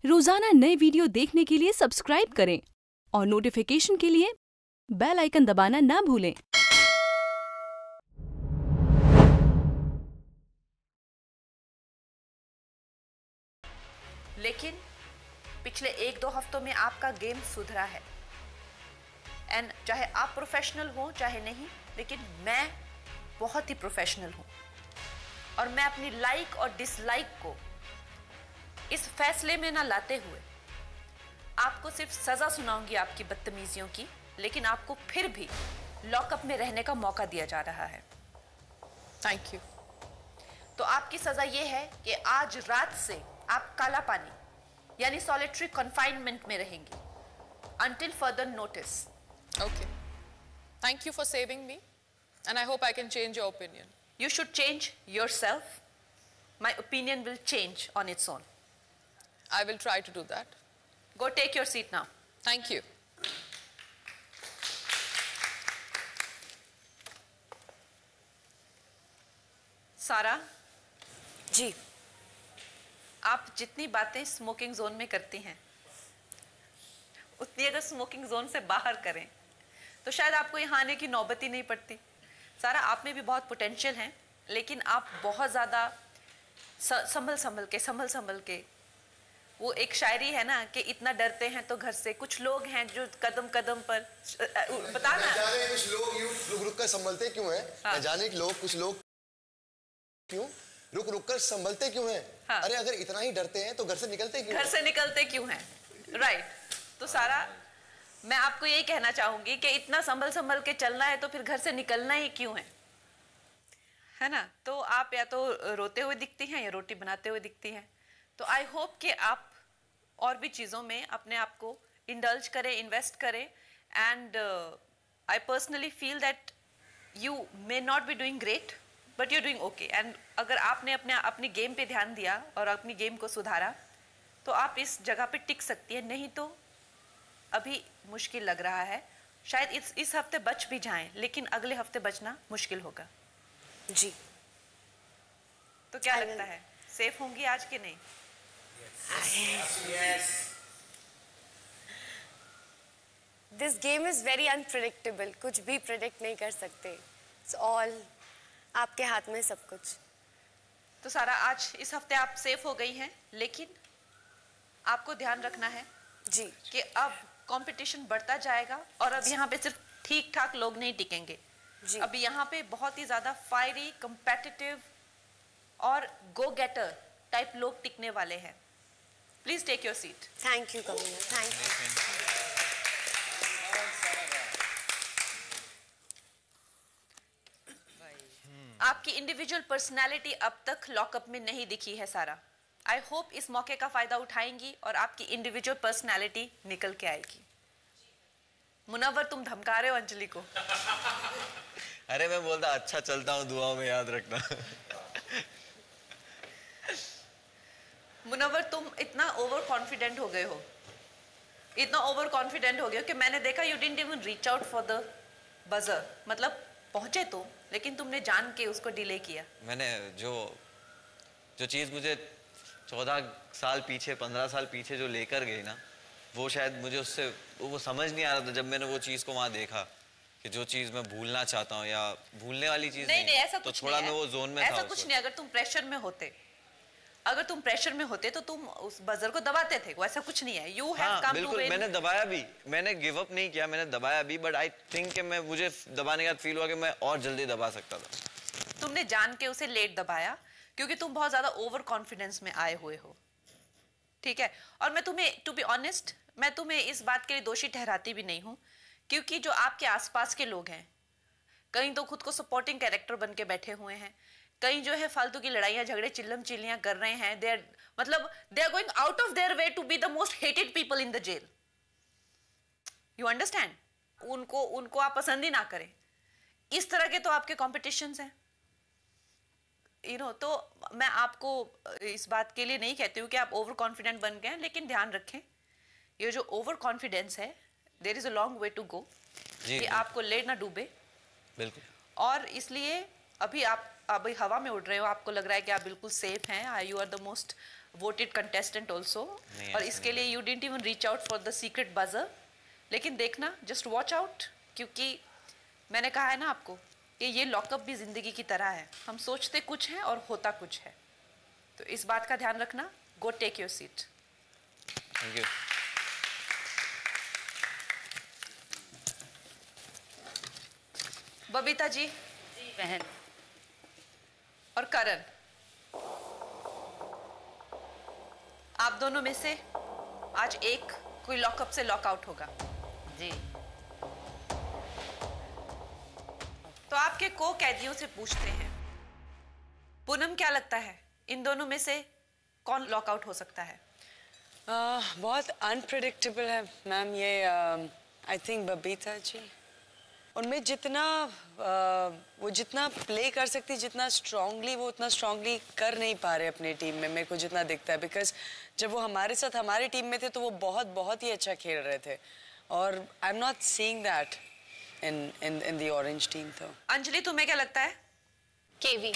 रोजाना नए वीडियो देखने के लिए सब्सक्राइब करें और नोटिफिकेशन के लिए बेल आइकन दबाना ना भूलें। लेकिन पिछले 1-2 हफ्तों में आपका गेम सुधरा है। एंड चाहे आप प्रोफेशनल हो चाहे नहीं, लेकिन मैं बहुत ही प्रोफेशनल हूं और मैं अपनी लाइक और डिसलाइक को इस फैसले में ना लाते हुए आपको सिर्फ सजा सुनाऊंगी आपकी बदतमीजियों की, लेकिन आपको फिर भी लॉकअप में रहने का मौका दिया जा रहा है। Thank you. तो आपकी सजा यह है कि आज रात से आप काला पानी यानी सॉलिटरी कन्फाइनमेंट में रहेंगे until further notice. Okay. Thank you for saving me, and I hope I can change your opinion. You should change yourself. My opinion will change on its own. I will try to do that. Go take your seat now. Thank you. सारा जी, आप जितनी बातें smoking zone में करती हैं उतनी अगर smoking zone से बाहर करें तो शायद आपको यहाँ आने की नौबत ही नहीं पड़ती। सारा, आप में भी बहुत पोटेंशियल है, लेकिन आप बहुत ज़्यादा संभल के वो एक शायरी है ना कि इतना डरते हैं तो घर से। कुछ लोग हैं जो कदम कदम पर बता ना, जाने कुछ लोग यूं रुक कर संभलते क्यों हैं? हाँ। न जाने कुछ लोग क्यों रुक कर संभलते क्यों हैं? हाँ। अरे अगर इतना ही डरते हैं तो घर से निकलते क्यों? घर से निकलते क्यों हैं? राइट। तो सारा, मैं आपको यही कहना चाहूंगी कि इतना संभल के चलना है तो फिर घर से निकलना ही क्यों है ना? तो आप या तो रोते हुए दिखती हैं या रोटी बनाते हुए दिखती हैं। तो आई होप कि आप और भी चीज़ों में अपने आप को इंडल्ज करें, इन्वेस्ट करें। And I personally feel that you may not be doing great but you doing okay. And अगर आपने अपनी गेम पे ध्यान दिया और अपनी गेम को सुधारा तो आप इस जगह पे टिक सकती है। नहीं तो अभी मुश्किल लग रहा है। शायद इस हफ्ते बच भी जाएं, लेकिन अगले हफ्ते बचना मुश्किल होगा। जी। तो क्या लगता है, सेफ होंगी आज के नहीं? This game is very unpredictable. कुछ भी प्रिडिक्ट नहीं कर सकते। इट्स ऑल आपके हाथ में सब कुछ। तो सारा, आज इस हफ्ते आप सेफ हो गई हैं, लेकिन आपको ध्यान रखना है जी कि अब कंपटीशन बढ़ता जाएगा और अब यहाँ पे सिर्फ ठीक ठाक लोग नहीं टिकेंगे जी। अब यहाँ पे बहुत ही ज्यादा फायरी, कंपेटिटिव और गो गेटर टाइप लोग टिकने वाले हैं। Please take your seat. Thank you कमीना, थैंक यू। आपकी इंडिविजुअल पर्सनालिटी अब तक लॉकअप में नहीं दिखी है सारा। आई होप इस मौके का फायदा उठाएंगी और आपकी इंडिविजुअल पर्सनालिटी निकल के आएगी। मुनव्वर, तुम धमका रहे हो अंजलि को। अरे मैं बोलता अच्छा चलता हूँ, दुआओं में याद रखना। मुनव्वर, तुम इतना ओवर कॉन्फिडेंट हो गए हो, इतना ओवर कॉन्फिडेंट हो गए हो कि मैंने देखा you didn't even reach out for the buzzer. मतलब पहुंचे तो, लेकिन तुमने जान के उसको डिले किया। मैंने जो चीज़ मुझे 14 साल पीछे, 15 साल पीछे जो लेकर गई ना, वो शायद मुझे उससे वो समझ नहीं आ रहा था जब मैंने वो चीज़ को वहाँ देखा कि जो चीज़ मैं भूलना चाहता हूँ या भूलने वाली चीज़ नहीं, ऐसा तो कुछ थोड़ा नहीं मैं वो जोन में था। ऐसा कुछ नहीं। अगर तुम प्रेशर में होते तो तुम उस बजर को दबाते थे। वो ऐसा कुछ नहीं है। यू हैव कम टू बिल्कुल, मैंने दबाया भी, मैंने गिव अप नहीं किया, मैंने दबाया भी, बट आई थिंक कि मुझे दबाने के बाद फील हुआ कि मैं और जल्दी दबा सकता था। तुमने जान के उसे लेट दबाया क्योंकि तुम बहुत ज्यादा ओवर कॉन्फिडेंस में आए हुए हो, ठीक है? और मैं तुम्हें, टू बी ऑनेस्ट, मैं तुम्हें इस बात के लिए दोषी ठहराती भी नहीं हूं, क्योंकि जो आपके आसपास के लोग हैं, कहीं तो खुद को सपोर्टिंग कैरेक्टर बन के बैठे हुए हैं, कहीं जो है फालतू की लड़ाइयां झगड़े चिल्लम चिल्लियां कर रहे हैं। They are going out of their way to be the most hated people in the jail. You understand? उनको आप पसंद ही ना करें। इस तरह के तो आपके कॉम्पिटिशन्स हैं, तो मैं आपको इस बात के लिए नहीं कहती हूँ कि आप ओवर कॉन्फिडेंट बन गए हैं, लेकिन ध्यान रखें, ये जो ओवर कॉन्फिडेंस है, there is a long way to go, कि आपको ले ना डूबे। बिल्कुल। और इसलिए अभी आप हवा में उड़ रहे हो, आपको लग रहा है कि आप बिल्कुल सेफ हैं, you are the most voted contestant also. और इसके लिए you didn't even reach out for the secret buzzer. लेकिन देखना, just watch out, क्योंकि मैंने कहा है ना आपको कि ये लॉकअप भी जिंदगी की तरह है. हम सोचते कुछ है और होता कुछ है. तो इस बात का ध्यान रखना. Go take your seat. Thank you. Babita ji. जी बहन. और करण, आप दोनों में से आज एक कोई लॉकअप से लॉकआउट होगा. जी. तो आपके को कैदियों से पूछते हैं, पूनम क्या लगता है इन दोनों में से कौन लॉकआउट हो सकता है? बहुत अनप्रेडिक्टेबल है मैम ये. आई थिंक बबीता जी, उनमें जितना वो जितना प्ले कर सकती, जितना स्ट्रांगली वो उतना स्ट्रांगली कर नहीं पा रहे अपनी टीम में, मेरे को जितना दिखता है. बिकॉज जब वो हमारे साथ हमारी टीम में थे तो वो बहुत बहुत ही अच्छा खेल रहे थे, और I am not seeing that in the orange team. तो अंजलि, तुम्हें क्या लगता है? केवी,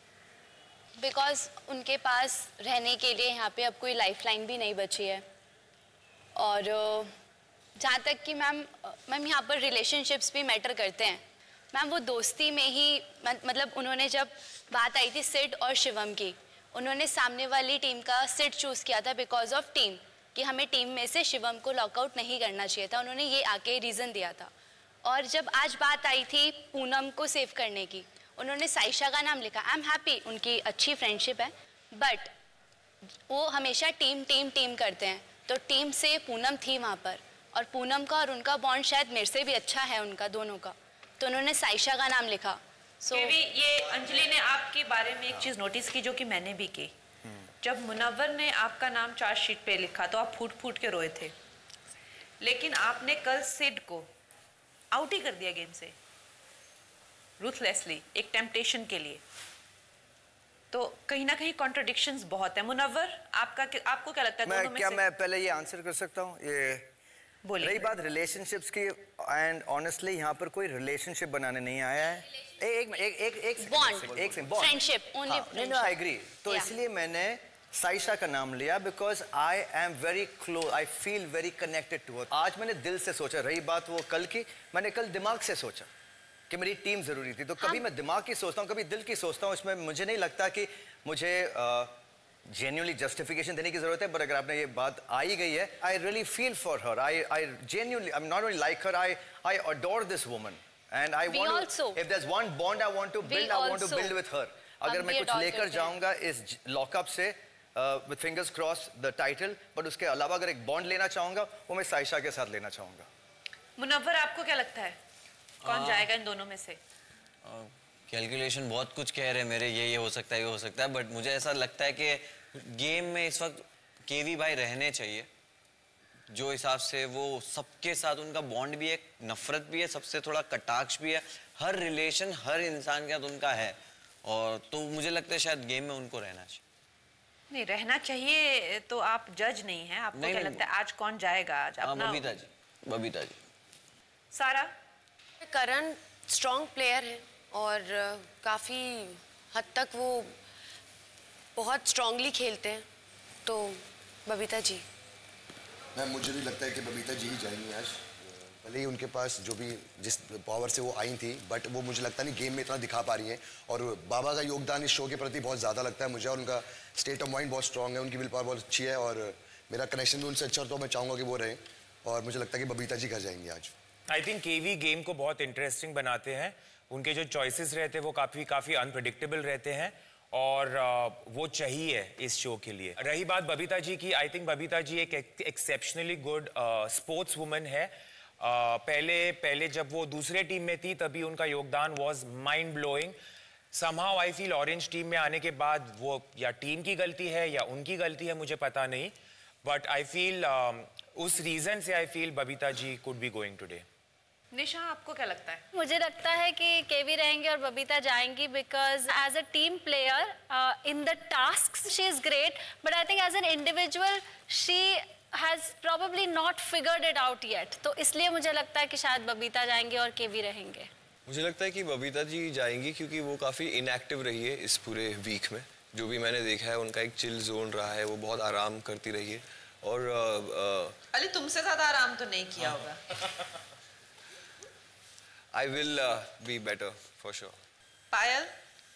बिकॉज उनके पास रहने के लिए यहाँ पे अब कोई लाइफलाइन भी नहीं बची है. और जहाँ तक कि मैम यहाँ पर रिलेशनशिप्स भी मैटर करते हैं. मैम वो दोस्ती में ही मतलब उन्होंने जब बात आई थी सिड और शिवम की, उन्होंने सामने वाली टीम का सिड चूज़ किया था बिकॉज ऑफ टीम, कि हमें टीम में से शिवम को लॉकआउट नहीं करना चाहिए था. उन्होंने ये आके रीज़न दिया था. और जब आज बात आई थी पूनम को सेव करने की, उन्होंने साइशा का नाम लिखा. आई एम हैप्पी, उनकी अच्छी फ्रेंडशिप है, बट वो हमेशा टीम टीम टीम करते हैं. तो टीम से पूनम थी वहाँ पर, और पूनम का और उनका बॉन्ड शायद मेरे से भी अच्छा है उनका दोनों का, तो उन्होंने साइशा का नाम लिखा. केवी, ये अंजलि ने आपके बारे में एक चीज नोटिस की जो कि मैंने भी की. जब मुनव्वर ने आपका नाम चार्जशीट पे लिखा तो आप फूट फूट के रोए थे, लेकिन आपने कल सिड को आउट ही कर दिया गेम से रूथलेसली, एक टेम्पटेशन के लिए. तो कहीं ना कहीं कॉन्ट्रडिक्शंस बहुत है. मुनव्वर, आपको क्या लगता है दोनों में से? मैं पहले ये आंसर कर सकता हूँ? ये रही बात रिलेशनशिप्स की, एंड ऑनेस्टली यहाँ पर कोई रिलेशनशिप बनाने नहीं आया है. एक bond, friendship, only friendship. I agree. तो इसलिए मैंने साइशा का नाम लिया, because I am very close, I feel very connected to her. आज मैंने दिल से सोचा. रही बात वो कल की, मैंने कल दिमाग से सोचा कि मेरी टीम जरूरी थी. तो कभी मैं दिमाग की सोचता हूँ, कभी दिल की सोचता हूँ. इसमें मुझे नहीं लगता कि मुझे जेन्युइनली जस्टिफिकेशन देने की जरूरत है, बट अगर आपने ये बात आई गई है, I really feel for her. I genuinely, I am not only like her, I adore this woman, and I want to, if there is one bond I want to build, I want to build with her. अगर मैं कुछ लेकर जाऊंगा इस lockup से, with fingers cross the title, but उसके अलावा अगर एक बॉन्ड लेना चाहूंगा वो मैं साइशा के साथ लेना चाहूंगा. मुनव्वर, आपको क्या लगता है कौन जाएगा इन दोनों में से? कैलकुलेशन बहुत कुछ कह रहे हैं मेरे, ये हो सकता है, ये हो सकता है, बट मुझे ऐसा लगता है कि गेम में इस वक्त केवी भाई रहने चाहिए. जो हिसाब से वो सबके साथ उनका बॉन्ड भी है, नफरत भी है, सबसे थोड़ा कटाक्ष भी है, हर रिलेशन हर इंसान के साथ उनका है, और तो मुझे लगता है शायद गेम में उनको रहना चाहिए. नहीं रहना चाहिए तो आप जज नहीं हैं. आपको क्या लगता है आज कौन जाएगा? आज अपना बबीता जी. सारा? करण स्ट्रॉन्ग प्लेयर है और काफ़ी हद तक वो बहुत स्ट्रांगली खेलते हैं, तो बबीता जी. मैम, मुझे भी लगता है कि बबीता जी ही जाएंगी आज. भले ही उनके पास जो भी जिस पावर से वो आई थी, बट वो मुझे लगता नहीं गेम में इतना दिखा पा रही हैं. और बाबा का योगदान इस शो के प्रति बहुत ज़्यादा लगता है मुझे, और उनका स्टेट ऑफ माइंड बहुत स्ट्रांग है, उनकी विल पावर बहुत अच्छी है, और मेरा कनेक्शन भी उनसे अच्छा, तो मैं चाहूँगा कि वो रहे, और मुझे लगता है कि बबीता जी घर जाएंगे आज. आई थिंक केवी गेम को बहुत इंटरेस्टिंग बनाते हैं. उनके जो चॉइसेस रहते हैं वो काफ़ी अनप्रेडिक्टेबल रहते हैं, और वो चाहिए इस शो के लिए. रही बात बबीता जी की, आई थिंक बबीता जी एक एक्सेप्शनली गुड स्पोर्ट्स वुमन है. पहले जब वो दूसरे टीम में थी तभी उनका योगदान was mind blowing. Somehow I feel orange team में आने के बाद वो या टीम की गलती है या उनकी गलती है, मुझे पता नहीं, बट आई फील उस रीजन से I feel Babita ji could be going today. Nisha, आपको क्या लगता है? मुझे लगता है कि केवी रहेंगे और बबीता जाएंगी, because as a team player in the tasks she is great, but I think as an individual she has probably not figured it out yet. तो इसलिए मुझे लगता है कि शायद बबीता जाएंगे और केवी रहेंगे. मुझे लगता है कि बबीता जी जाएंगी क्योंकि वो काफ़ी इनएक्टिव रही है इस पूरे वीक में, जो भी मैंने देखा है उनका एक चिल जोन रहा है, वो बहुत आराम करती रही है। और अली तुमसे ज़्यादा आराम तो नहीं किया होगा। I will be better for sure. Payal?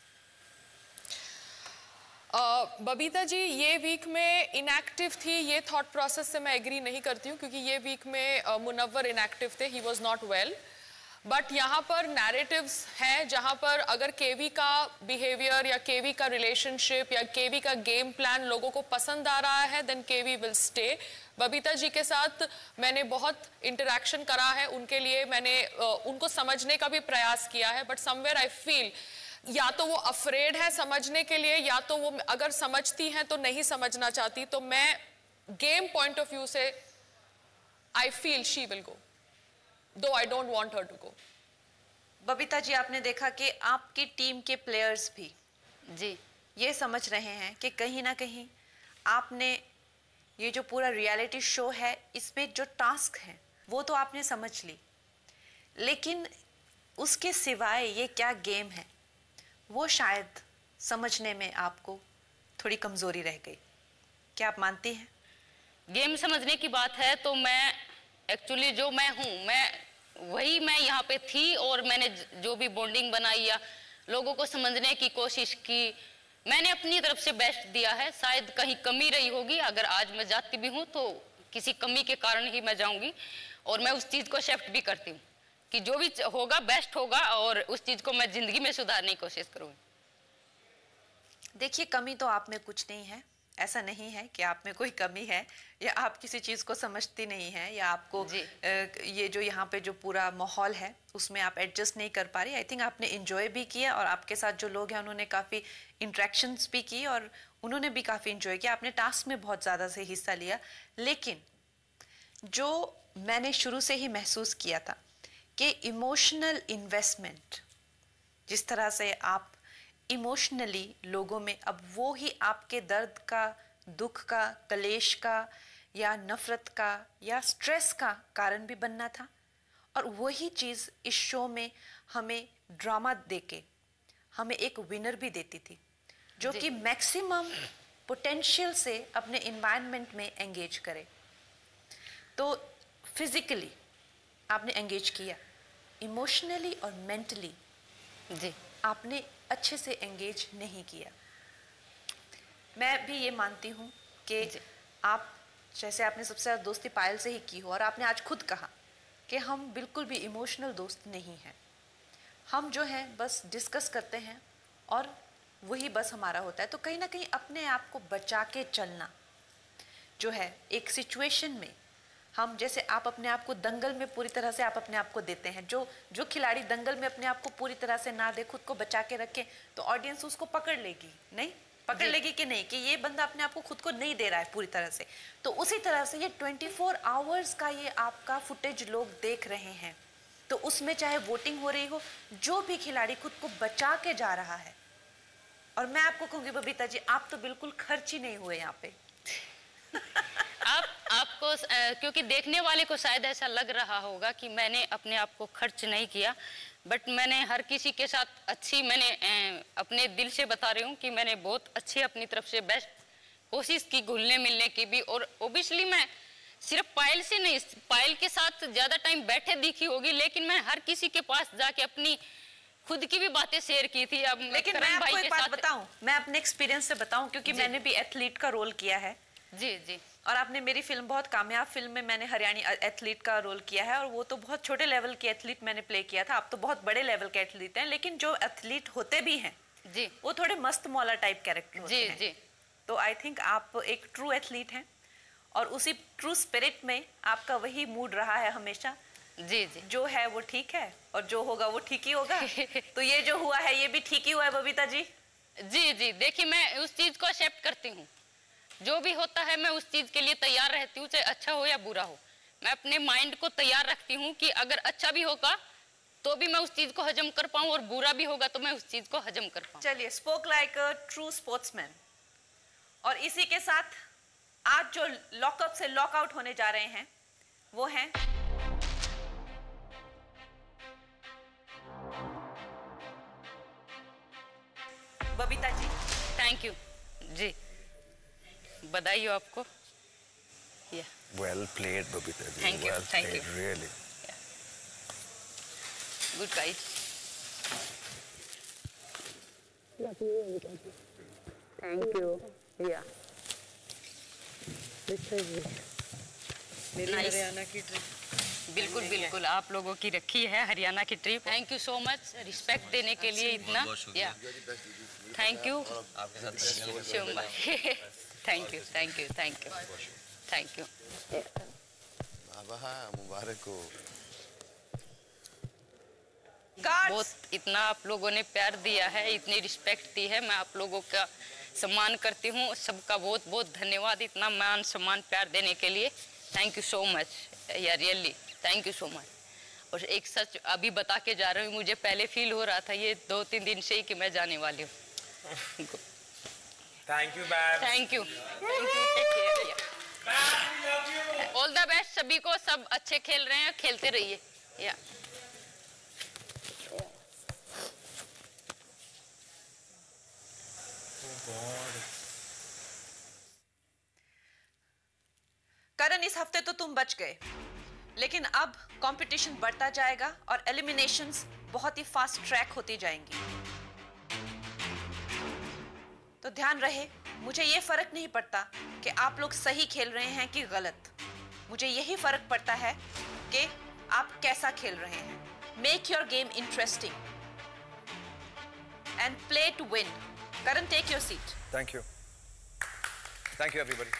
Babita ji ये वीक में इनएक्टिव थी, ये थॉट प्रोसेस से मैं एग्री नहीं करती हूँ, क्योंकि ये वीक में मुनव्वर इनएक्टिव थे, he was not well. But यहाँ पर नैरेटिव्स हैं जहाँ पर अगर केवी का बिहेवियर या केवी का रिलेशनशिप या केवी का गेम प्लान लोगों को पसंद आ रहा है, then KV will stay. Babita ji के साथ मैंने बहुत इंटरेक्शन करा है, उनके लिए मैंने उनको समझने का भी प्रयास किया है, बट समवेयर आई फील या तो वो अफ्रेड है समझने के लिए, या तो वो अगर समझती हैं तो नहीं समझना चाहती। तो मैं गेम पॉइंट ऑफ व्यू से I feel she will go, though I don't want her to go. Babita ji आपने देखा कि आपकी टीम के प्लेयर्स भी जी ये समझ रहे हैं कि कहीं ना कहीं आपने ये जो पूरा रियलिटी शो है इसमें जो टास्क है वो तो आपने समझ ली, लेकिन उसके सिवाय ये क्या गेम है वो शायद समझने में आपको थोड़ी कमजोरी रह गई। क्या आप मानती हैं? गेम समझने की बात है तो मैं एक्चुअली जो मैं हूँ मैं यहाँ पे थी, और मैंने जो भी बॉन्डिंग बनाई या लोगों को समझने की कोशिश की, मैंने अपनी तरफ से बेस्ट दिया है। शायद कहीं कमी रही होगी, अगर आज मैं जाती भी हूँ तो किसी कमी के कारण ही मैं जाऊंगी, और मैं उस चीज को एक्सेप्ट भी करती हूँ कि जो भी होगा बेस्ट होगा, और उस चीज को मैं जिंदगी में सुधारने की कोशिश करूंगी। देखिए कमी तो आप में कुछ नहीं है, ऐसा नहीं है कि आप में कोई कमी है या आप किसी चीज को समझती नहीं है या आपको ये जो यहाँ पे जो पूरा माहौल है उसमें आप एडजस्ट नहीं कर पा रही। आई थिंक आपने एंजॉय भी किया और आपके साथ जो लोग हैं उन्होंने काफी इंटरेक्शंस भी की और उन्होंने भी काफी एंजॉय किया। आपने टास्क में बहुत ज्यादा से हिस्सा लिया, लेकिन जो मैंने शुरू से ही महसूस किया था कि इमोशनल इन्वेस्टमेंट, जिस तरह से आप इमोशनली लोगों में, अब वो ही आपके दर्द का, दुख का, कलेश का या नफरत का या स्ट्रेस का कारण भी बनना था, और वही चीज़ इस शो में हमें ड्रामा देके हमें एक विनर भी देती थी जो कि मैक्सिमम पोटेंशियल से अपने एनवायरनमेंट में एंगेज करे। तो फिजिकली आपने एंगेज किया, इमोशनली और मेंटली जी आपने अच्छे से एंगेज नहीं किया। मैं भी ये मानती हूँ कि आप, जैसे आपने सबसे ज़्यादा दोस्ती पायल से ही की हो और आपने आज खुद कहा कि हम बिल्कुल भी इमोशनल दोस्त नहीं हैं, हम जो हैं बस डिस्कस करते हैं और वही बस हमारा होता है। तो कहीं ना कहीं अपने आप को बचा के चलना जो है एक सिचुएशन में, हम जैसे आप अपने आप को दंगल में पूरी तरह से आप अपने आप को देते हैं, जो खिलाड़ी दंगल में अपने आप को पूरी तरह से ना दे, खुद को बचा के रखे, तो ऑडियंस उसको पकड़ लेगी, नहीं पकड़ लेगी कि नहीं, कि ये बंदा अपने आप को खुद को नहीं दे रहा है पूरी तरह से। तो उसी तरह से ये 24 आवर्स का ये आपका फुटेज लोग देख रहे हैं, तो उसमें चाहे वोटिंग हो रही हो, जो भी खिलाड़ी खुद को बचा के जा रहा है। और मैं आपको कहूंगी बबीता जी, आप तो बिल्कुल खर्च ही नहीं हुए यहाँ पे। आपको क्योंकि देखने वाले को शायद ऐसा लग रहा होगा कि मैंने अपने आप को खर्च नहीं किया, बट मैंने हर किसी के साथ अच्छी, मैंने अपने दिल से बता रही हूँ कि मैंने बहुत अच्छी अपनी तरफ से बेस्ट कोशिश की घुलने मिलने की भी। और ओबियसली मैं सिर्फ पायल से नहीं, पायल के साथ ज्यादा टाइम बैठे दिखी होगी, लेकिन मैं हर किसी के पास जाके अपनी खुद की भी बातें शेयर की थी। अब लेकिन मैं आपको एक बात बताऊं, मैं अपने एक्सपीरियंस से बताऊं, क्योंकि मैंने भी एथलीट का रोल किया है। जी जी। और आपने मेरी फिल्म, बहुत कामयाब फिल्म में मैंने हरियाणी एथलीट का रोल किया है, और वो तो बहुत छोटे लेवल के एथलीट मैंने प्ले किया था। आप तो बहुत बड़े लेवल के एथलीट हैं, लेकिन जो एथलीट होते भी हैं जी, वो थोड़े मस्त मौला टाइप कैरेक्टर होते हैं। जी। तो आई थिंक आप एक ट्रू एथलीट हैं, और उसी ट्रू स्पिरिट में आपका वही मूड रहा है हमेशा। जी जी। जो है वो ठीक है, और जो होगा वो ठीक ही होगा। तो ये जो हुआ है ये भी ठीक ही हुआ है बबीता जी। जी जी, देखिए मैं उस चीज को एक्सेप्ट करती हूँ, जो भी होता है मैं उस चीज के लिए तैयार रहती हूँ, चाहे अच्छा हो या बुरा हो। मैं अपने माइंड को तैयार रखती हूँ कि अगर अच्छा भी होगा तो भी मैं उस चीज को हजम कर पाऊँ, और बुरा भी होगा तो मैं उस चीज को हजम कर पाऊँ। चलिए, spoke like a true sportsman. और इसी के साथ आज जो लॉकअप से लॉकआउट होने जा रहे हैं वो हैं बबीता जी। थैंक यू जी, बधाई हो आपको। Well played, Babita ji. Thank you, Well thank played, you. really. Good guys. Thank you. या मेरी हरियाणा की ट्रिप बिल्कुल बिल्कुल आप लोगों की रखी है हरियाणा की trip. Thank you so much respect देने के लिए इतना। या थैंक यू आपके साथ so much. Thank you thank you thank you thank you. बाबा मुबारक हो। बहुत इतना आप लोगों ने प्यार दिया है, इतनी रिस्पेक्ट दी है, मैं आप लोगों का सम्मान करती हूँ। सबका बहुत बहुत धन्यवाद इतना मान सम्मान प्यार देने के लिए। थैंक यू सो मच या really thank you so much. और एक सच अभी बता के जा रही हूँ, मुझे पहले फील हो रहा था ये 2-3 दिन से ही कि मैं जाने वाली हूँ। Thank you babe. Thank you take care. All the best सभी को, सब अच्छे खेल रहे हैं, खेलते रहिए। या करण, इस हफ्ते तो तुम बच गए, लेकिन अब कंपटीशन बढ़ता जाएगा और एलिमिनेशंस बहुत ही फास्ट ट्रैक होती जाएंगी। तो ध्यान रहे, मुझे ये फर्क नहीं पड़ता कि आप लोग सही खेल रहे हैं कि गलत। मुझे यही फर्क पड़ता है कि आप कैसा खेल रहे हैं। Make your game interesting and play to win. Karan, take your seat. Thank you everybody.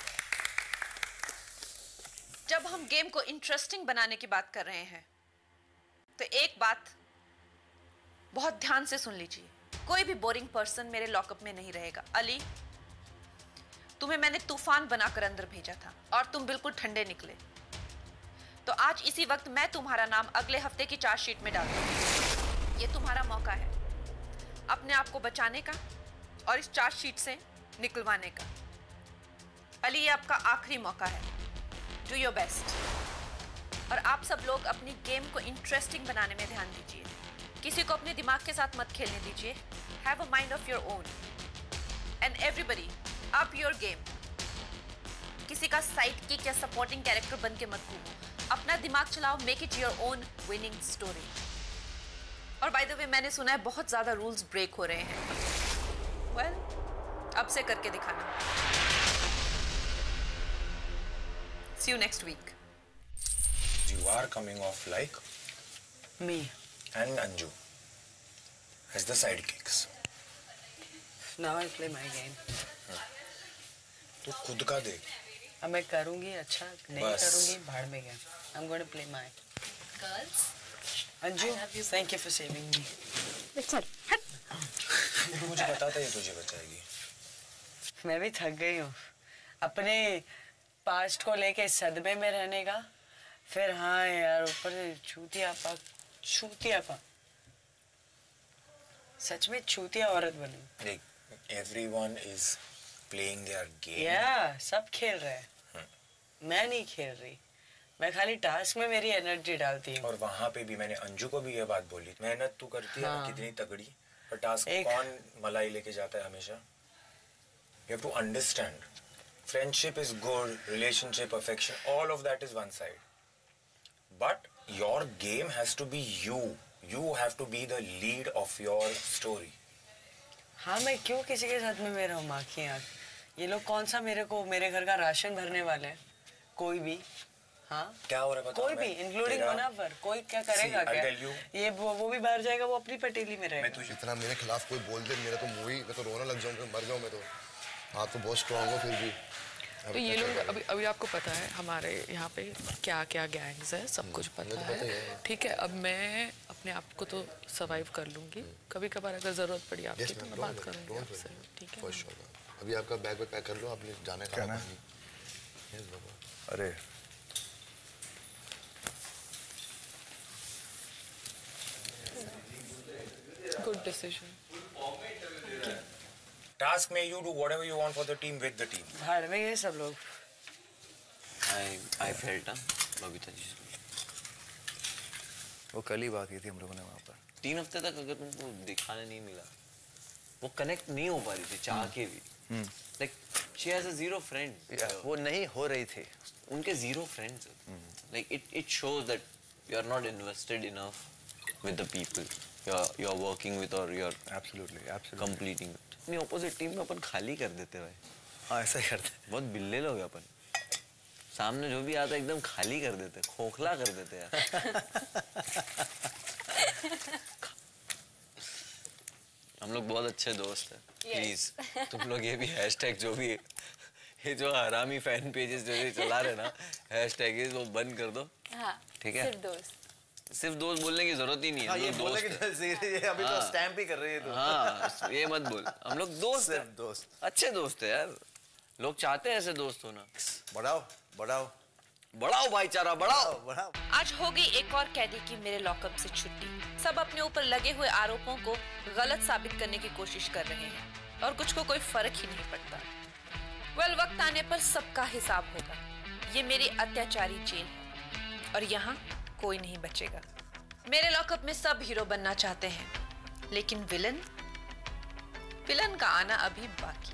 जब हम गेम को इंटरेस्टिंग बनाने की बात कर रहे हैं तो एक बात बहुत ध्यान से सुन लीजिए, कोई भी बोरिंग पर्सन मेरे लॉकअप में नहीं रहेगा। अली, तुम्हें मैंने तूफान बनाकर अंदर भेजा था और तुम बिल्कुल ठंडे निकले। तो आज इसी वक्त मैं तुम्हारा नाम अगले हफ्ते की चार्जशीट में डाल दूंगी। ये तुम्हारा मौका है अपने आप को बचाने का और इस चार्जशीट से निकलवाने का। अली, ये आपका आखिरी मौका है। Do your best. और आप सब लोग अपनी गेम को इंटरेस्टिंग बनाने में ध्यान दीजिए। किसी को अपने दिमाग के साथ मत खेलने दीजिए। Have a mind of your own and everybody up your game. किसी का साइड किक या सपोर्टिंग कैरेक्टर बन के मत घूमो, अपना दिमाग चलाओ। Make it your own winning story. और बाय द वे, मैंने सुना है बहुत ज्यादा रूल्स ब्रेक हो रहे हैं। वेल, अब से करके दिखाना। See you next week. You are coming off like me and Anju as the sidekicks. Now I play my game. तू खुद का देख। अब मैं करूँगी अच्छा, नहीं करूँगी भाड़ में गया। I'm going to play my. Girls. Anju, thank you for saving me. मुझे पता था ये तुझे बचाएगी। मैं भी थक गई हूँ अपने पास्ट को लेके सदमे में रहने का। फिर हाँ यार, ऊपर से छूतियापा सच में छूतिया औरत बनी। देख, everyone is playing their game. या सब खेल रहे हैं, मैं नहीं खेल रही। मैं खाली टास्क में मेरी एनर्जी डालती हूँ। और वहाँ पे भी मैंने अंजू को भी ये बात बोली, मेहनत तू करती है हाँ। कितनी तगड़ी, पर टास्क कौन मलाई लेके जाता है हमेशा। You have to understand. Friendship is good, relationship, affection, all of that is one side. But your game has to be you. You have to be the lead of your story. हाँ, मैं क्यों किसी के साथ में मैं रहूँ माँ की आँख। ये लोग कौन सा मेरे को मेरे घर का राशन भरने वाले हैं? कोई भी। हाँ, क्या हो रहा है कोई भी, इंक्लूडिंग मुनव्वर। कोई क्या करेगा क्या? ये वो भी बाहर जाएगा, वो अपनी पटेली में रहेगा। इतना मेरे खिलाफ कोई बोल दे, मेरा तो मुंह ही, मैं तो रोना लग जाऊंगा, मर जाऊं मैं तो। हाँ, तो बहुत स्ट्रांग हो फिर भी। तो ये लोग अभी आपको पता है हमारे यहाँ पे क्या क्या गैंग्स है, सब कुछ पता है। ठीक है, अब मैं अपने आप को तो सर्वाइव कर लूंगी। कभी कभार अगर जरूरत पड़ी आपकी तो मैं बात करूंगी आपसे। ठीक है, अभी आपका बैग पैक कर लो, आपने जाने का है। अरे गुड डिसीजन। Task में you do whatever you want for the team with the team. भाड़ में ये सब लोग। I felt बबीता जी वो कल ही बात की थी हम लोगों ने वहाँ पर। 3 हफ्ते तक अगर तुमको दिखाने नहीं मिला वो कनेक्ट नहीं हो पा रही थी चाह के भी। Like she has a zero friend. वो नहीं हो रही थी, उनके zero friends. Like it shows that you are not invested enough with the people you are working with और यू आर एब्सोल्युटली कंप्लीटिंग। अपनी ऑपोजिट टीम में अपन खाली कर देते भाई। हाँ ऐसा ही करते, बहुत बिल्ले लोग अपन, सामने जो भी आता है एकदम खाली कर देते, खोखला कर देते यार। हम लोग बहुत अच्छे दोस्त हैं। प्लीज तुम लोग ये भी हैशटैग जो भी ये जो हरामी फैन पेजेस जो भी चला रहे ना हैशटैग वो बंद कर दो। हाँ, ठीक है, सिर्फ दोस्त बोलने की जरूरत ही नहीं है। हाँ, ये बोले कि अभी तो स्टैम्प ही कर रही है तो। हाँ ये मत बोल, हम लोग दोस्त हैं, दोस्त अच्छे दोस्त है यार। लोग चाहते हैं ऐसे दोस्त होना। बढ़ाओ बढ़ाओ बढ़ाओ भाईचारा बढ़ाओ। बढ़ाओ। आज हो गई एक और कैदी की मेरे लॉकअप से छुट्टी। सब अपने ऊपर लगे हुए आरोपों को गलत साबित करने की कोशिश कर रहे हैं और कुछ को कोई फर्क ही नहीं पड़ता। वेल, वक्त आने पर सबका हिसाब होगा। ये मेरी अत्याचारी जेल है और यहाँ कोई नहीं बचेगा। मेरे लॉकअप में सब हीरो बनना चाहते हैं, लेकिन विलन का आना अभी बाकी है।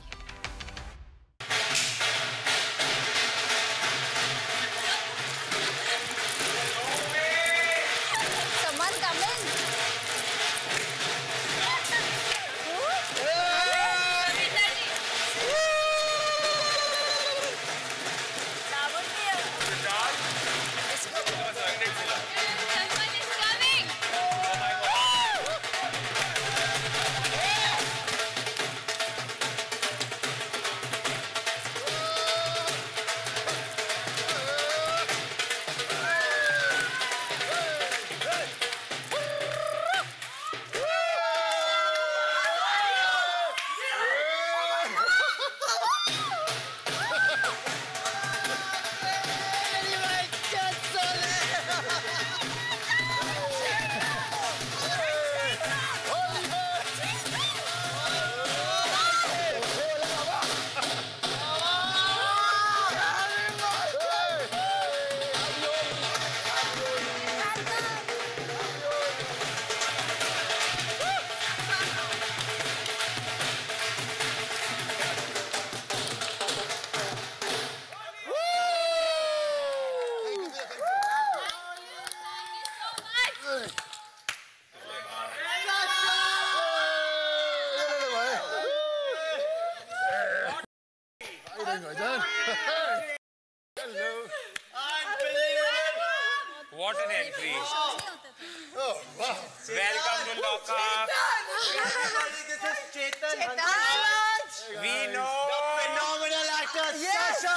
What an entry! Oh, wow. Welcome to lockup. This is Chetan. We know the phenomenal actor Sasha.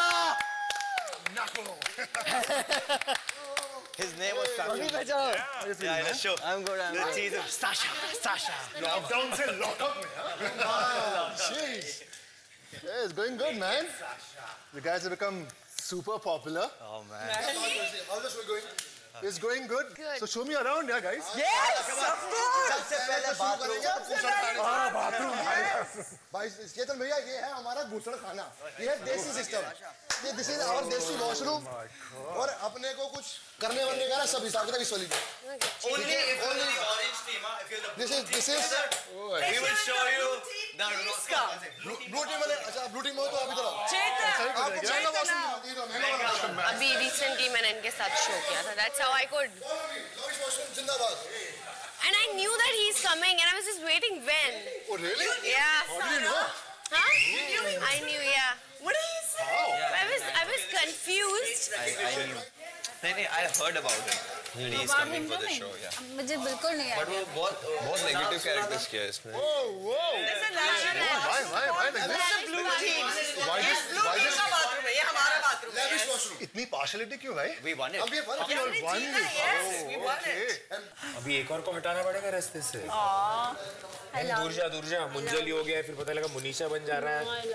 His name was Sasha. Yeah, in the show. I'm good. The cheese of Sasha. Lockdown se lockup mein, huh? Jeez. Yeah, it's going good, man. You guys have become super popular. Oh man. How's the show going? It's going good. So show me around, yeah, guys. Yes, of course. सबसे पहले bathroom भाई चेतन भैया ये है हमारा घुसड़खाना। ये है desi system. ये this is our desi washroom. और अपने को कुछ करने वाले का ना सब हिसाब किताब इस वाली पे। Only orange team. This is. We will show you the blue team वाले। अच्छा ब्लू टीम हो तो अभी तो अभी रिसेंटली मैंने इनके साथ शो किया था। That's how I could. And I knew that he's coming, and I was just waiting when. Oh really? Yeah. How did you know? Huh? I knew, yeah. What did he say? I was confused. I knew. नहीं, I heard about it. He's coming for the show, yeah. मुझे बिल्कुल नहीं But वो बहुत negative characters किया है इसने। Why like this? blue team. Why this? का बाथरूम है, ये हमारा बाथरूम है। Lavish washroom. इतनी partiality क्यों भाई? We won it. अब ये won it. Yes, we won it. अभी एक और को हटाना पड़ेगा रास्ते से। दूर जा मुंजली हो गया है, फिर पता लगा मुनीषा बन जा रहा है।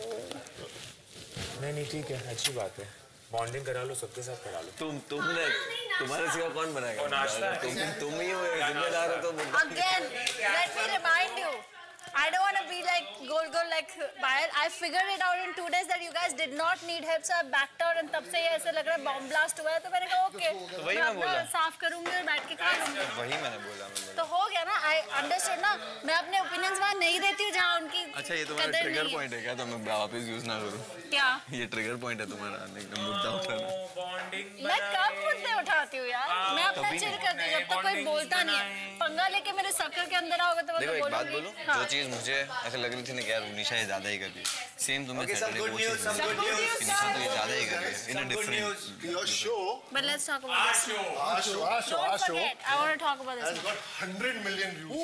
नहीं ठीक है, अच्छी बात है। बॉन्डिंग करा लो, सबके साथ करा लो। तुमने तुम्हारे सिवा कौन बनाएगा? नाश्ता तुम ही हो जिम्मेदार हो तो। Again, let me remind you. I don't want to be like goal like Payal. I figured it out in 2 days that you guys did not need help, so I backed out and तब से ये ऐसे लग रहा है bomb blast हुआ है, तो मैंने कहा okay, तो वही मैं बोला, साफ करूँगी और बैठ के खा लूँगी। वही मैंने बोला। तो हो गया ना, I understood ना, मैं अपने opinions वहाँ नहीं देती हूँ जहाँ उनकी अच्छा ये तुम्हारा ट्रिगर पॉइंट है क्या? तो मैं वापस यूज ना करूँ क्या? ये ट्रिगर पॉइंट है तुम्हारा, एकदम मुद्दा उठाना। मैं कब मुद्दे उठाती हूँ यार? मैं अपना चिल करती हूँ जब तक कोई बोलता नहीं है। पंगा लेके मेरे सर्कल के अंदर आओगे तो मैं देखो एक बात बोलूँगी। बोलूं, जो चीज मुझे ऐसे लग रही थी ना कि यार निशा ये ज्यादा ही कर रही है, सेम तुम्हें सैटरडे को निशा तो ये ज्यादा ही कर रही है in a different your show But let's talk about this. our show Don't forget, I want to talk about this. has got 100 million views.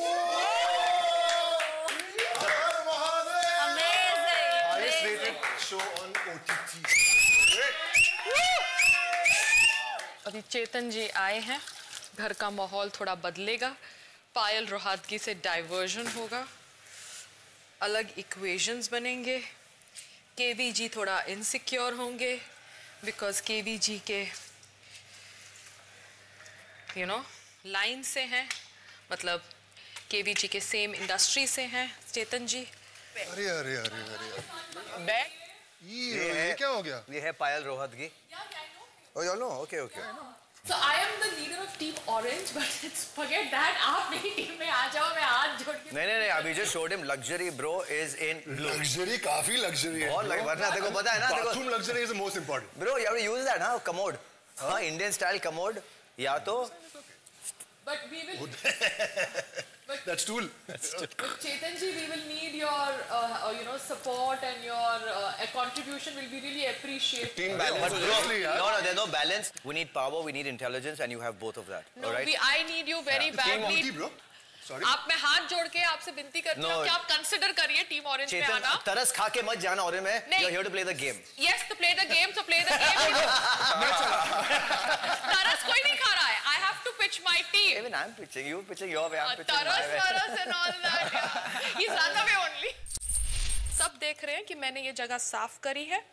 Amazing. Highest rated show on OTT. अभी चेतन जी आए हैं, घर का माहौल थोड़ा बदलेगा, पायल रोहतगी से डाइवर्जन होगा, अलग इक्वेशंस बनेंगे, केवी जी थोड़ा इनसिक्योर होंगे बिकॉज केवी जी के लाइन से हैं, मतलब केवी जी के सेम इंडस्ट्री से हैं चेतन जी। अरे अरे अरे अरे ये क्या हो गया? ये है पायल Rohatgi. Oh, you all know? Okay, okay. So I am the leader of Team Orange, but it's forget that. आप मेरी टीम में आ जाओ, मैं हाथ जोड़ के। नहीं, अभी just showed him luxury bro is in blue. Luxury काफी luxury है। बहुत वरना देखो पता है ना, देखो bathroom luxury is the most important. Bro, you have to use that, हाँ, commode, हाँ, Indian style commode, या तो But we will. That's tool. But Chetan ji, we will need your support and your contribution will be really appreciated. team balance. But bro, no, there's no balance. We need power, we need intelligence, and you have both of that. No, all right? I need you very badly. Team bro. Sorry. आप मैं हाथ जोड़ के आपसे विनती करती हूँ कि आप कंसिडर करिए टीम ऑरेंज में आना। चेतन तरस खा के मत जाना ऑरेंज में। You are here to play the game. Yes, to play the game, so play the game. तरस कोई नहीं खा रहा है. I have to pitch my team. Even I'm pitching. You pitching your way. I'm pitching my way. तरस and all that. He's run away only. सब देख रहे हैं कि मैंने ये जगह साफ करी है.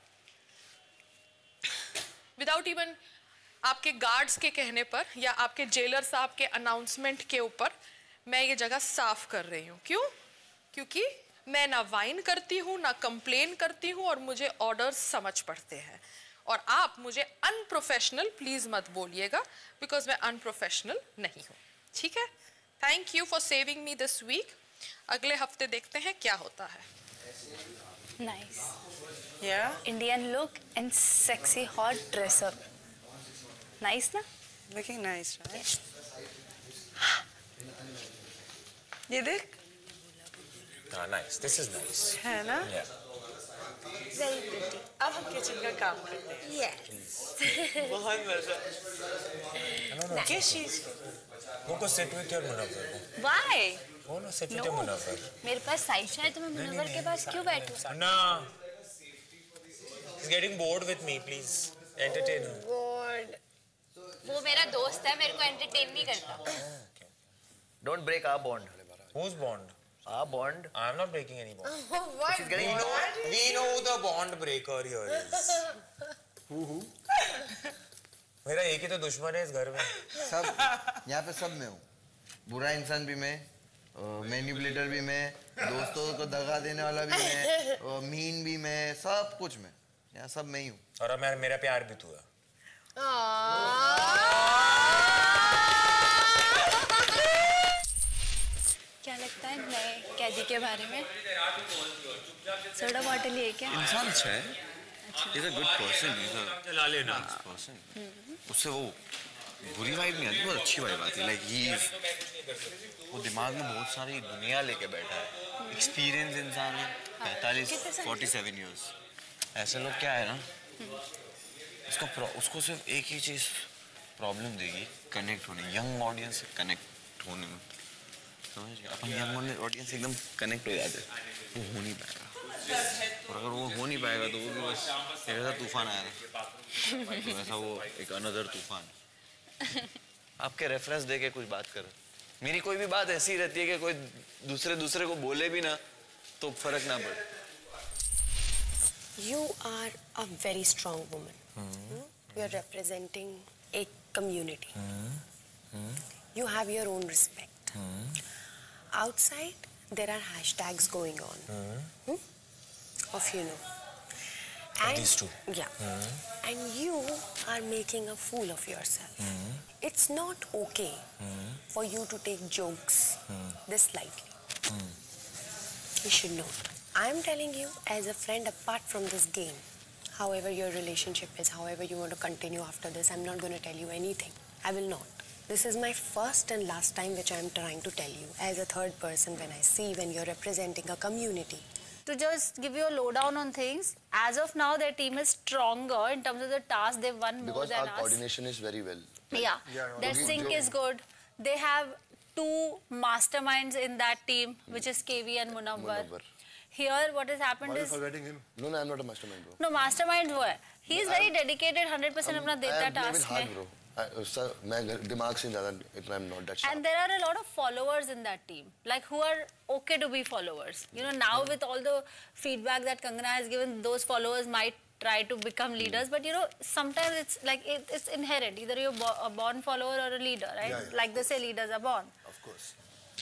Without even आपके गार्ड्स के कहने पर या आपके जेलर साहब के अनाउंसमेंट के ऊपर मैं ये जगह साफ कर रही हूँ। क्यों? क्योंकि मैं ना वाइन करती हूँ ना कंप्लेन करती हूँ और मुझे ऑर्डर्स समझ पड़ते हैं और आप मुझे अनप्रोफेशनल प्लीज मत बोलिएगा बिकॉज मैं अनप्रोफेशनल नहीं हूँ। ठीक है? Thank you for saving me this week. अगले हफ्ते देखते हैं क्या होता है। Nice. Yeah? Indian look and sexy hot dress up. Nice ना? Looking nice, right? ये देख। हाँ, nice. This is nice. है ना? Yeah. Very pretty. अब हम किचन का काम करते हैं। Yes. बहुत मजा। No. किस चीज़? Go sit with your Munawwar. Why? Go no, sit with your Munawwar. मेरे पास साइशा है तो मैं मुनव्वर के पास क्यों बैठूं? No. He's getting bored with me. Please entertain him. God. वो मेरा दोस्त है, मेरे को एंटरटेन नहीं करता। Don't break our bond. Whose bond? Our bond. I am not breaking any bond. What? She's getting We know who the bond breaker here is. Who? मेरा एक ही तो दुश्मन है इस घर में। सब यहाँ पे सब मैं हूँ, बुरा इंसान भी मैं, मैनिपुलेटर भी मैं, दोस्तों को दगा देने वाला भी मैं, मीन भी मैं, सब कुछ मैं, यहाँ सब मैं ही हूँ। और अब मेरा प्यार भी तू है। क्या लगता है नए कैदी के बारे में? सोडा बॉटल ही है क्या? इंसान अच्छा है, he's a good person, he's a चला लेना person. उससे वो बुरी वाइब नहीं आती, बहुत अच्छी वाइब आती है। लाइक वो दिमाग में बहुत सारी दुनिया लेके बैठा है, एक्सपीरियंस इंसान है, 47 years। ऐसे लोग क्या है ना, उसको सिर्फ एक ही चीज प्रॉब्लम देगी, कनेक्ट होने, यंग ऑडियंस से कनेक्ट होने में। समझ गए? अपन यंग ऑडियंस एकदम कनेक्ट हो जाते, वो हो नहीं पाएगा। और अगर वो हो नहीं पाएगा तो वो भी बस एक ऐसा तूफान आया था, तो ऐसा वो एक अनदर तूफान। आपके रेफरेंस दे के कुछ बात कर, मेरी कोई भी बात ऐसी रहती है कि कोई दूसरे को बोले भी ना तो फर्क ना पड़े। You are a very strong woman. You are representing a community. You have your own respect. Outside, there are hashtags going on. Of And these two. Yeah. And you are making a fool of yourself. It's not okay for you to take jokes this lightly. You should know. I'm telling you as a friend apart from this game, however your relationship is, however you want to continue after this, I'm not going to tell you anything. I will not. This is my first and last time which I'm trying to tell you as a third person when you're representing a community. To just give you a lowdown on things, as of now their team is stronger in terms of the task. They've won more because than our us. coordination is very well. Yeah, their sync is good. They have two masterminds in that team, which is KV and Munawwar. Here, what has happened is... Why are you forgetting him? No, I'm not a mastermind, bro. No, mastermind वो है. He is very dedicated, 100% अपना देता है task में. bro. Sir, मैं दिमाग से ज़्यादा इतना I'm not that sharp. And there are a lot of followers in that team, like who are okay to be followers. You know, now with all the feedback that Kangana has given, those followers might try to become leaders. But you know, sometimes it's like it's inherent. Either you're a born follower or a leader, right? Yeah. Like they say, leaders are born. Of course.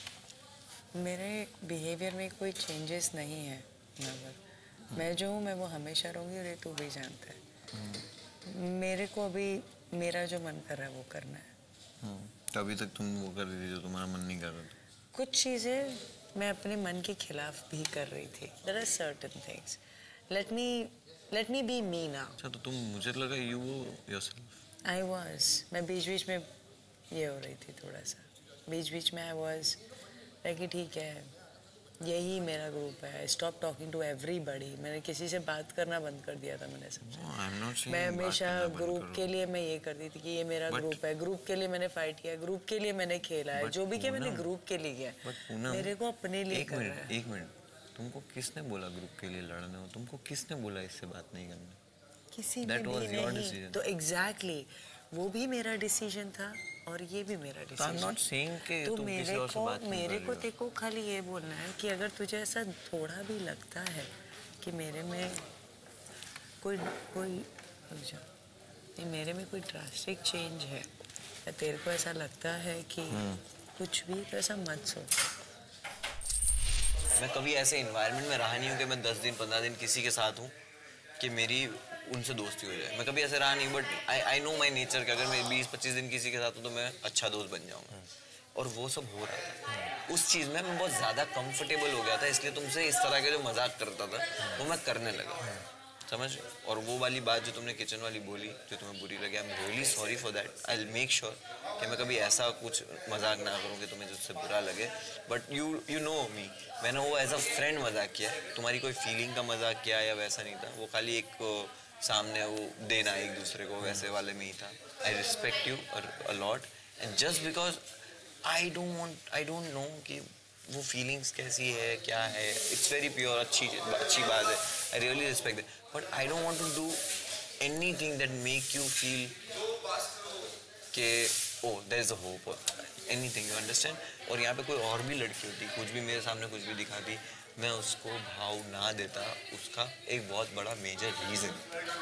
मेरे behaviour में कोई changes नहीं है नवर. मैं जो हूँ मैं वो हमेशा रहूँगी और ये तू भी जानता है. मेरे को अभी मेरा जो मन कर रहा है वो करना है. तभी तक तुम वो कर रही थी जो तुम्हारा मन नहीं कर रहा था. कुछ चीज़ें मैं अपने मन के खिलाफ भी कर रही थी. There are certain things. Let me be me now. अच्छा तो तुम मुझे लगा you yourself. I was. मैं बीच-बीच में ये हो रही थी थोड़ा सा. बीच-बीच में I was like ठीक है. यही मेरा ग्रुप है. Stop talking to everybody. मैंने किसी से बात करना बंद कर दिया था. मैंने समझा. मैं हमेशा ग्रुप के लिए मैं ये करती थी कि ये मेरा ग्रुप है. ग्रुप के लिए मैंने फाइट किया. ग्रुप के लिए मैंने खेला है. जो भी किया मैंने ग्रुप के लिए किया. मेरे को अपने लिए करना है. एक मिनट. तुमको किसने बोला ग्रुप के लिए लड़ने हो? तुमको किसने बोला इससे बात नहीं करनी? किसी ने भी नहीं. तो एग्जैक्टली वो भी मेरा डिसीजन था और ये भी मेरा डिसीजन. तो मेरे को तेरे को खाली ये बोलना है कि अगर तुझे ऐसा थोड़ा भी लगता है कि मेरे में कोई मेरे में कोई ड्रास्टिक चेंज है या तेरे को ऐसा लगता है कि कुछ भी, तो ऐसा मत सोच. मैं कभी ऐसे इन्वायरमेंट में रहा नहीं हूँ कि मैं 10 दिन 15 दिन किसी के साथ हूँ कि मेरी उनसे दोस्ती हो जाए. मैं कभी ऐसे रहा नहीं. But I know my nature कि अगर मैं 20-25 दिन किसी के साथ हूँ तो मैं अच्छा दोस्त बन जाऊँगा. और वो सब हो रहा था. उस चीज़ में मैं बहुत ज़्यादा कंफर्टेबल हो गया था. इसलिए तुमसे इस तरह के जो मजाक करता था वो मैं करने लगा. समझ. और वो वाली बात जो तुमने किचन वाली बोली जो तुम्हें बुरी लगी, I am really sorry for that. I will make sure कि मैं कभी ऐसा कुछ मजाक ना करूँ कि तुम्हें जिससे बुरा लगे. But you know me. मैंने वो एज अ फ्रेंड मजाक किया. तुम्हारी कोई फीलिंग का मजाक किया या वैसा नहीं था. वो खाली एक सामने वो देना एक दूसरे को वैसे वाले में ही था. I respect you a lot and just because I don't know कि वो फीलिंग्स कैसी है क्या है. It's very pure. अच्छी बात है. I really respect that. But I don't want to do anything that make you feel कि oh there is a hope or anything. You understand. और यहाँ पे कोई और भी लड़की होती, कुछ भी मेरे सामने कुछ भी दिखाती, मैं उसको भाव ना देता. उसका एक बहुत बड़ा मेजर रीज़न,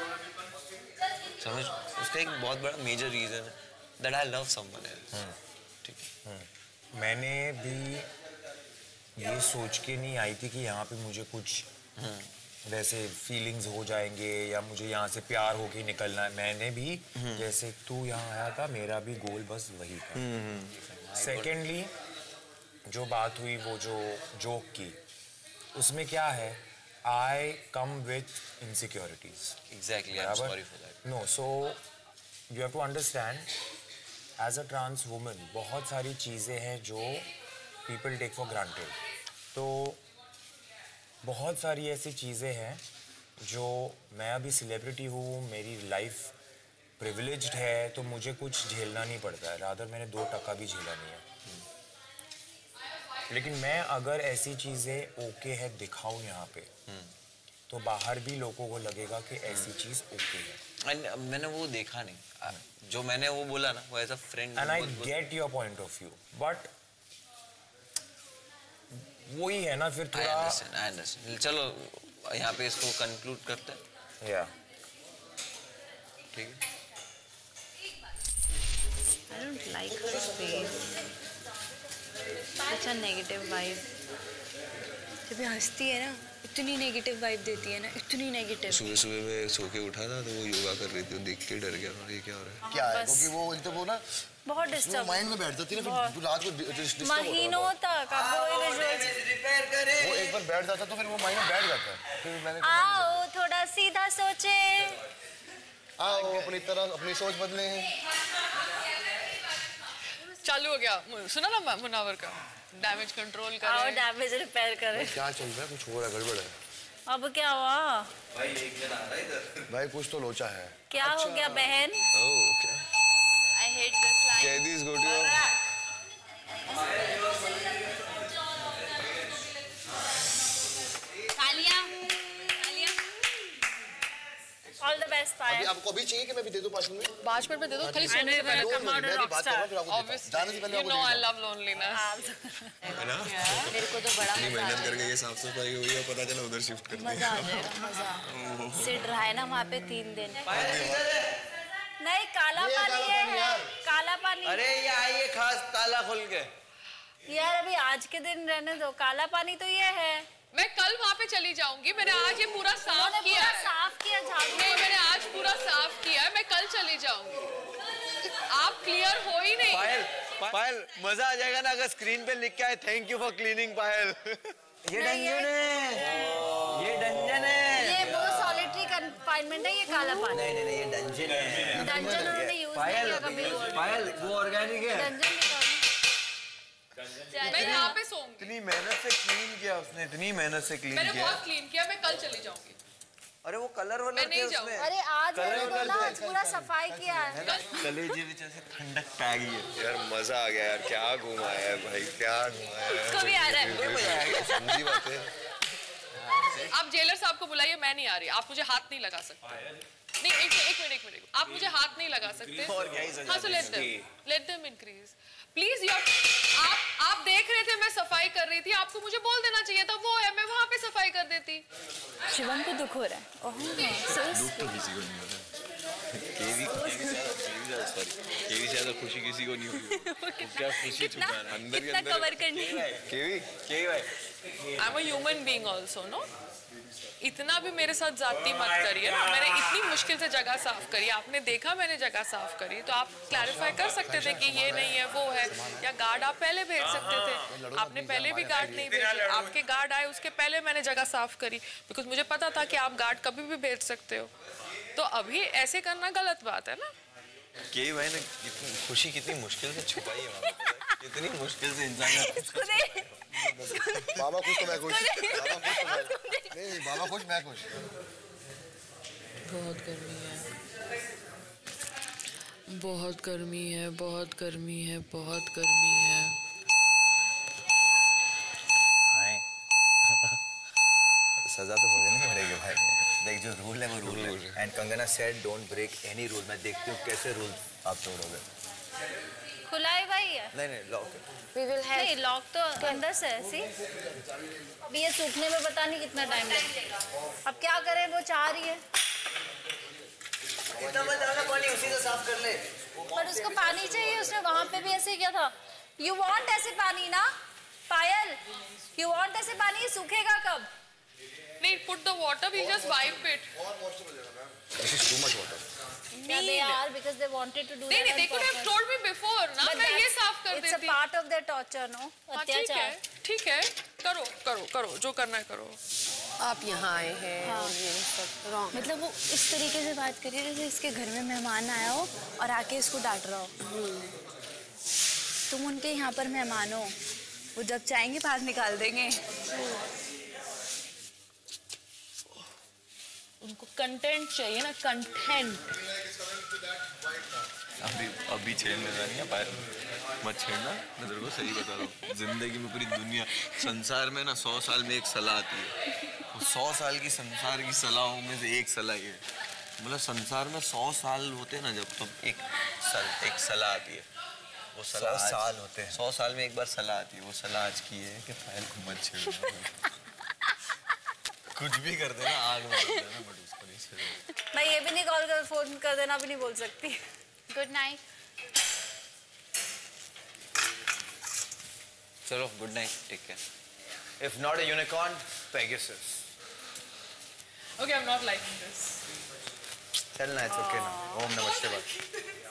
समझ, उसका एक बहुत बड़ा मेजर रीज़न है that I love someone else. ठीक है. मैंने भी ये सोच के नहीं आई थी कि यहाँ पे मुझे कुछ वैसे फीलिंग्स हो जाएंगे या मुझे यहाँ से प्यार होके निकलना है. मैंने भी जैसे तू यहाँ आया था मेरा भी गोल बस वही था. सेकेंडली जो बात हुई वो जो जोक की, उसमें क्या है, I come with insecurities. Exactly. I am sorry for that. No, so you have to understand as a trans woman बहुत सारी चीज़ें हैं जो पीपल टेक फॉर ग्रांटेड. तो बहुत सारी ऐसी चीज़ें हैं जो मैं अभी सेलिब्रिटी हूँ, मेरी लाइफ प्रिविलेज्ड है, तो मुझे कुछ झेलना नहीं पड़ता है. रादर मैंने 2 टका भी झेला नहीं है. लेकिन मैं अगर ऐसी चीज़ें ओके है दिखाऊं यहाँ पे तो बाहर भी लोगों को लगेगा कि ऐसी चीज़ ओके है. मैंने वो देखा नहीं. जो मैंने वो बोला ना वो as a friend. And I get your point of view. But वही है ना फिर थोड़ा. I understand. चलो यहाँ पे इसको कंक्लूड करते हैं. या ठीक है. I don't like her face. Such a negative vibe. जब ये हंसती है ना, इतनी नेगेटिव वाइब देती है ना, इतनी नेगेटिव। सुबह सुबह मैं सो के उठा था तो वो योगा कर रही थी, वो देख के डर गया और ये क्या हो रहा है? क्या है? क्योंकि वो एक तो वो ना बहुत डिस्टर्ब माइंड में बैठ जाती है ना, फिर रात को डिस्टर्ब महीनों तक अब वो रिपेयर करे। वो एक बार बैठ जाता तो फिर वो माइंड में बैठ जाता है। फिर मैंने आओ थोड़ा सीधा सोचे, आओ अपनी तरह अपनी सोच बदलें। चालू हो गया, सुना ना मुनावर का डैमेज कंट्रोल कर। आओ डैमेज रिपेयर करें। क्या चल रहा है? कुछ हो रहा है, गड़बड़ है। अब क्या हुआ? भाई एक जन आ रहा है इधर। भाई कुछ तो लोचा है। क्या हो गया बहन? Oh okay. I hate this line. Caddies go to your... All the best, Payal. आपको अभी चाहिए कि मैं भी दे दूं 5 मिनट में? 5 मिनट में दे दो, खाली सोने से पहले। मैं भी बात कर रहा हूं, फिर आपको जाने से पहले You know I love loneliness. है ना? मेरे को तो बड़ा इतनी मेहनत करके ये साफ सफाई हुई है, पता चला उधर शिफ्ट कर दिया। मजा आ जाएगा, मजा। सिट रहा है ना वहाँ पे 3 दिन। नहीं काला पानी है, काला पानी। अरे ये आइए खास ताला खोल के। यार अभी आज के दिन रहने दो, काला पानी तो ये है। मैं कल वहाँ पे चली जाऊंगी, मैंने आज ये पूरा साफ किया है। साफ किया झाड़ू। नहीं मैंने आज पूरा साफ किया है, मैं कल चली जाऊंगी। आप क्लियर हो ही नहीं। पायल, पायल मजा आ जाएगा ना अगर स्क्रीन पे लिख के आए thank you for cleaning Payal. ये डंजन है, ये डंजन है। ये वो सॉलिटरी कंफाइनमेंट है, ये काला पानी। नहीं नहीं ये डंजन है। डंजन उन्होंने यूज नहीं किया कभी। पायल वो ऑर्गेनिक है। डंजन मैं यहाँ पे सोऊंगी। इतनी मेहनत से क्लीन किया उसने, इतनी मेहनत से क्लीन मैंने किया। बहुत क्लीन किया, मैं कल चली जाऊंगी। अरे वो कलर वाला मैं नहीं जाऊंगी। अरे आज आज पूरा सफाई किया है। कलेजे में जैसे ठंडक पै गई है। यार मजा आ गया यार, क्या घुमाया है भाई, क्या घुमाया है। इसको भी आ रहा है। समझी बातें। आप जेलर साहब को बुलाइए, मैं नहीं आ रही। आप मुझे हाथ नहीं लगा सकते। नहीं एक मिनट आप मुझे हाथ नहीं लगा सकते। हाँ so let them increase please. आप देख रहे थे मैं सफाई कर रही थी, आपको मुझे बोल देना चाहिए था वो है, मैं वहाँ पे सफाई कर देती। शिवम को दुख हो रहा है। दुख तो किसी को नहीं हो रहा। केवी से ज्यादा खुशी किसी को नहीं हुई। क्या खुशी छुपा है अंदर के अंदर कवर करनी। केवी भाई I am a human being also no. इतना भी मेरे साथ जाती मत करिए ना। मैंने इतनी मुश्किल से जगह साफ करी, आपने देखा मैंने जगह साफ करी, तो आप क्लैरिफाई कर सकते थे कि ये नहीं है वो है, या गार्ड आप पहले भेज सकते थे। आपने पहले भी गार्ड नहीं भेजे, आपके गार्ड आए उसके पहले मैंने जगह साफ करी, बिकॉज मुझे पता था कि आप गार्ड कभी भी भेज सकते हो। तो अभी ऐसे करना गलत बात है ना। केवी भाई ने खुशी कितनी मुश्किल से छुपाई है, इतनी मुश्किल से इंसान। बाबा खुश तो मैं खुश। नहीं बाबा खुश मैं खुश। बहुत गर्मी है, बहुत गर्मी है, बहुत गर्मी है, बहुत गर्मी है। सजा तो भुगतनी पड़ेगी भाई। देख जो रूल है वो रूल है। And Kangana said don't break any rule. मैं देखती हूँ कैसे रूल आप तोड़ोगे। खुला है भाई है। नहीं लॉक है। We will have नहीं लॉक तो अंदर से है। सी अभी ये सूखने में पता नहीं कितना टाइम लगेगा। अब क्या करें, वो चाह रही है। इतना मत डालना पानी, उसी से साफ कर ले। पर उसको पानी चाहिए, उसने वहाँ पे भी ऐसे किया था। You want ऐसे पानी ना पायल? You want ऐसे पानी? ये सूखेगा कब? नहीं put the water, we just wipe it. This is too much water. Yeah, they are because they wanted to do that. नहीं they could have told me before ना, मैं ये साफ कर देती। It's a part of their torture, no? अत्याचार। ठीक है करो जो करना है करो। आप यहाँ आए हैं और ये सब रॉन्ग। मतलब वो इस तरीके से बात करिए जैसे इसके घर में मेहमान आया हो और आके इसको डांट रहा हो। तुम उनके यहाँ पर मेहमान हो, वो जब चाहेंगे बाहर निकाल देंगे। उनको कंटेंट चाहिए ना, कंटेंट। अभी छेड़ने नहीं है पायल, मत छेड़ना। मैं तेरे को सही बता रहा हूँ, जिंदगी में पूरी दुनिया संसार में ना 100 साल में एक सलाह आती है। 100 साल की संसार की सलाहों में से एक सलाह ये, मतलब संसार में 100 साल होते हैं ना जब, तो एक सलाह आती है। वो सलाह 100 साल होते हैं। 100 साल में एक बार सलाह आती है। वो सलाह आज की है कि पायल को मत छेड़ना। कुछ भी कर देना, आग में कर देना, बट उसको नहीं छेड़ना। मैं ये भी नहीं कॉल कर, फोन कर देना भी नहीं बोल सकती। Good night. चलो good night, take care. If not a unicorn, Pegasus. Okay, I'm not liking this. चलना, it's okay now. Om Namah Shivaya.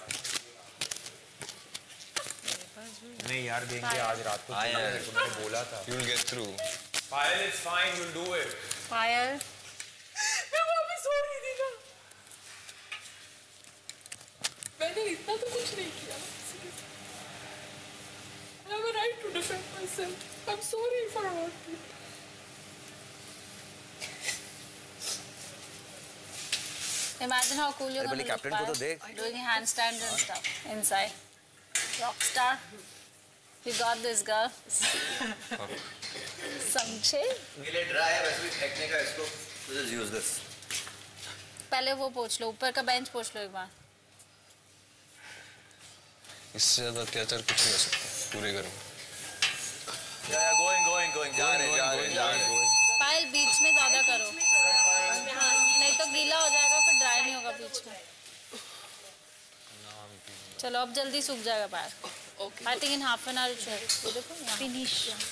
नहीं यार देंगे आज रात को चलेंगे, तो मैंने बोला था. You'll get through. Payal, it's fine, you'll do it. पायल मैं वापस हो रही थी ना. मैंने इतना तो कुछ नहीं किया. I have a right to defend myself. I'm sorry for what I did. Imagine how cool you're अरे gonna captain look को तो Payal, देख. doing handstands and stuff inside. Rockstar. You got this, girl. समझे? ये ले dry है, वैसे भी फेंकने का इसको. Just use this. पहले वो पोंछ लो, ऊपर का बेंच पोंछ लो एक बार. इससे ज्यादा अत्याचार कुछ नहीं हो सकता. पूरे करो. Yeah, going. जा रहे. पायल बीच में ज्यादा करो. नहीं तो गीला हो जाएगा, फिर ड्राई नहीं होगा बीच में. चलो अब जल्दी सूख जाएगा पायल. I think in half an hour it should. देखो यहाँ. Finish.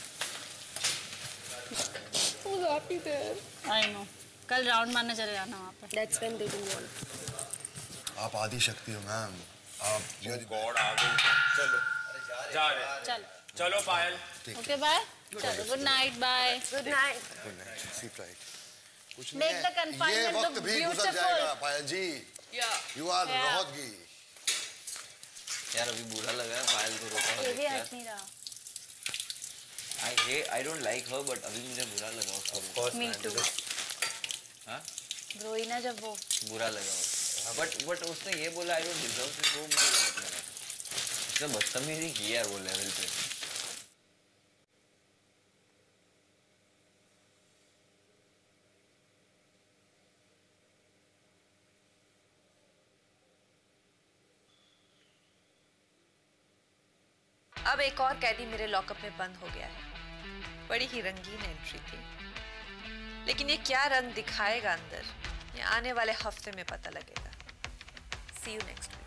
I was happy there. I know. कल राउंड मारने चले जाना वहाँ पे. That's when they will want. आप आदि शक्ति हो मैम. आप गॉड आ गई. चलो जा रहे. चलो. चलो पायल. Okay, bye. चलो good night, bye. Good night. Good night. Sleep right. कुछ Make नहीं the है. confinement ये वक्त look भी गुजर beautiful. जाएगा पायल जी. Yeah. You are रहोगी. यार अभी बुरा लगा है पायल को रोका हुआ ये भी देख के. हंस नहीं रहा. I don't like her but अभी मुझे बुरा लगा उसको. Me too. हाँ? रोई ना जब वो. बुरा लगा उसको. But उसने ये बोला I don't deserve this, वो मुझे गलत लगा. उसने बदतमीजी की है वो लेवल पे. अब एक और कैदी मेरे लॉकअप में बंद हो गया है. बड़ी ही रंगीन एंट्री थी, लेकिन ये क्या रंग दिखाएगा अंदर, ये आने वाले हफ्ते में पता लगेगा. See you next week.